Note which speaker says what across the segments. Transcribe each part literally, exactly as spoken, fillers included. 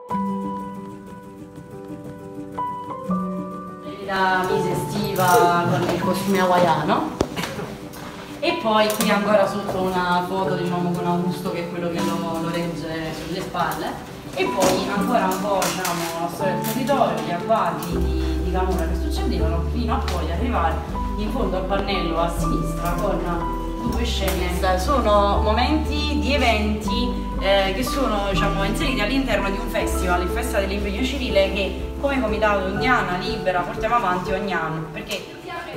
Speaker 1: La mise estiva con il costume hawaiano e poi qui ancora sotto una foto diciamo con Augusto che è quello che lo, lo regge sulle spalle e poi ancora un po' diciamo la storia del territorio, gli agguati di, di Camorra che succedevano fino a poi arrivare in fondo al pannello a sinistra con due scene. Sono momenti di eventi eh, che sono diciamo, inseriti all'interno di un festival, il Festival dell'Impegno Civile che come Comitato Indiana Libera portiamo avanti ogni anno perché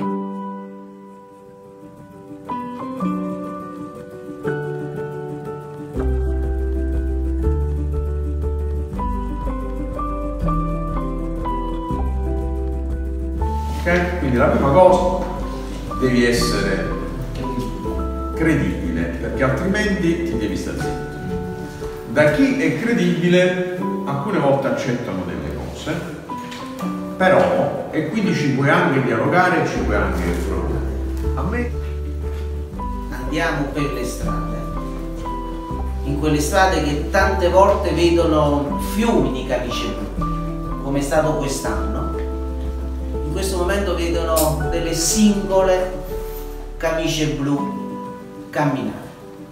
Speaker 2: ok? Quindi la prima cosa devi essere credibile perché altrimenti ti devi stare zitto. Da chi è credibile alcune volte accettano delle cose, però, e quindi ci puoi anche dialogare, ci puoi anche proporre. A me
Speaker 3: andiamo per le strade, in quelle strade che tante volte vedono fiumi di camicie blu, come è stato quest'anno. In questo momento vedono delle singole camicie blu camminare.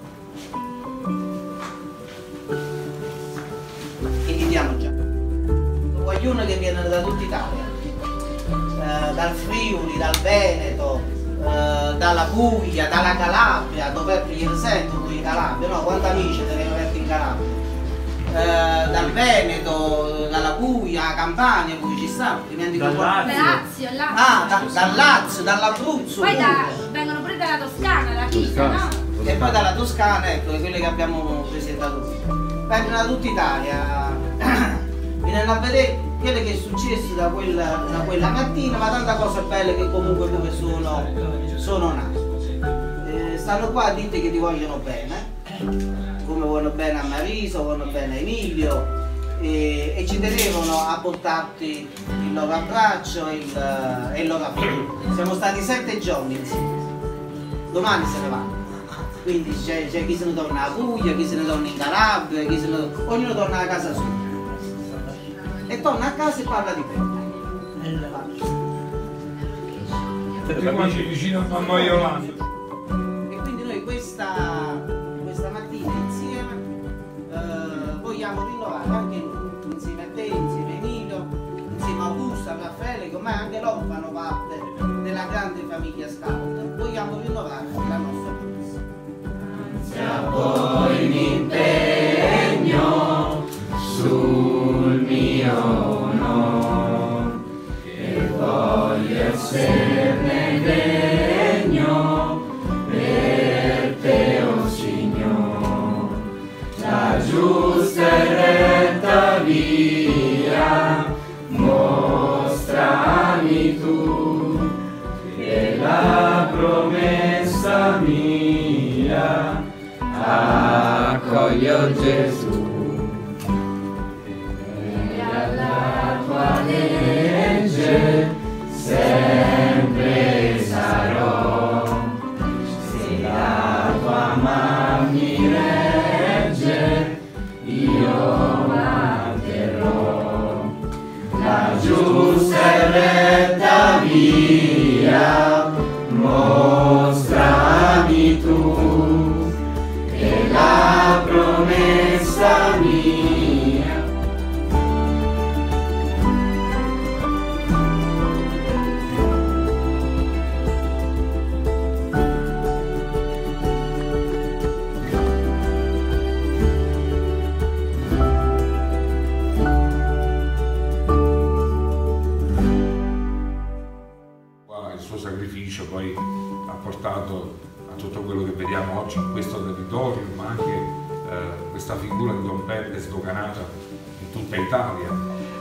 Speaker 3: Invitiamo già qualcuno che viene da tutta Italia, eh, dal Friuli, dal Veneto, eh, dalla Puglia, dalla Calabria, dove ieri sento qui in Calabria, no? Quanti amici tenevo aperti in Calabria? Eh, dal Veneto, dalla Puglia, Campania, poi ci stanno,
Speaker 4: dal Lazio,
Speaker 3: Lazio, ah, da, dal Lazio, dall'Abruzzo.
Speaker 4: Poi da, vengono pure dalla Toscana, la Pisa, no?
Speaker 3: E poi dalla Toscana, ecco, quelle che abbiamo presentato qui. Vengono da tutta Italia, viene a vedere quello che è successo da quella, da quella mattina, ma tante cose belle che comunque dove sono, sono nate. Eh, stanno qua a dirti che ti vogliono bene, come vogliono bene a Marisa, vogliono bene a Emilio, e, e ci tenevano a portarti il loro abbraccio e il, e il loro affetto. Siamo stati sette giorni insieme, domani se ne vanno. Quindi c'è chi se ne torna a Puglia, chi se ne torna in Calabria, chi se ne torna... ognuno torna a casa sua. E torna a casa e parla di te.
Speaker 5: Tutti quanti vicino a noi Yolanda.
Speaker 3: E quindi noi questa, questa mattina insieme eh, vogliamo rinnovare anche noi, insieme a te, insieme a Emilio, insieme a Augusto, a Raffaele, che ormai anche loro fanno parte della grande famiglia scout, vogliamo rinnovare la nostra promessa.
Speaker 6: A voi l'impegno sul mio onore e voglio esserne degno per te, o Signore, la giusta e retta via mostrami tu e la promessa mia accoglio Gesù e alla tua legge sempre sarò, se la tua mano mi regge io manterrò la giusta e retta via mostrami tu e la promessa mia.
Speaker 5: Il suo sacrificio poi ha portato a tutto quello che vediamo oggi in questo territorio, ma anche eh, questa figura di Don Peppe sdoganata in tutta Italia.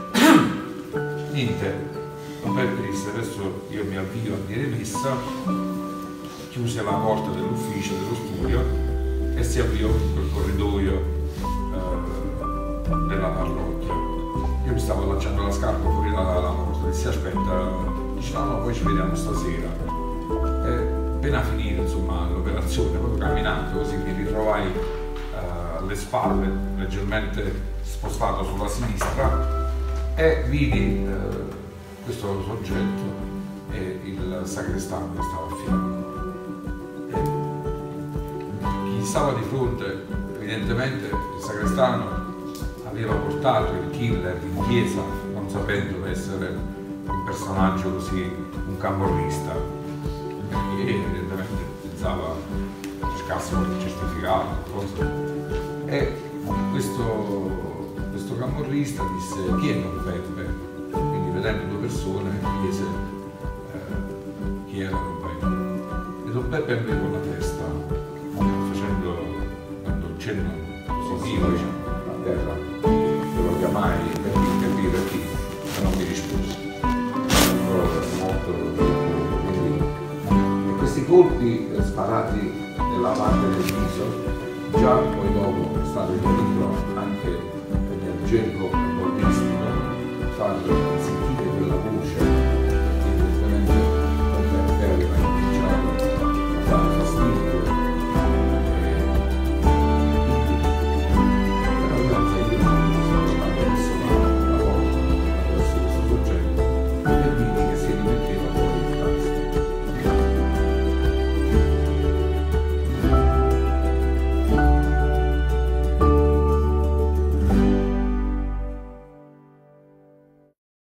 Speaker 5: Niente, Don Peppe disse: adesso io mi avvio a dire messa, chiuse la porta dell'ufficio, dello studio e si avviò col corridoio eh, della parrocchia. Io mi stavo allacciando la scarpa fuori dalla porta, dissi: aspetta, dice no, no, poi ci vediamo stasera. E appena finita insomma l'operazione, proprio camminando così mi ritrovai uh, alle spalle, leggermente spostato sulla sinistra e vidi eh, questo soggetto e il sacrestano che stava a fianco. E chi stava di fronte, evidentemente il sacrestano aveva portato il killer in chiesa non sapendo essere un personaggio così, un camorrista, perché evidentemente pensava cercasse qualche certificato, cosa. E questo, questo camorrista disse: chi è Don Peppe? Quindi vedendo due persone chiese eh, chi era Don Peppe. E Don Peppe aprì con la testa, facendo, dando un cenno positivo, diciamo, a terra. Lo chiamai per capire chi, ma non mi rispose. Molto, quindi, e questi colpi sparati nella parte del viso, già poi dopo è stato il libro anche nel gergo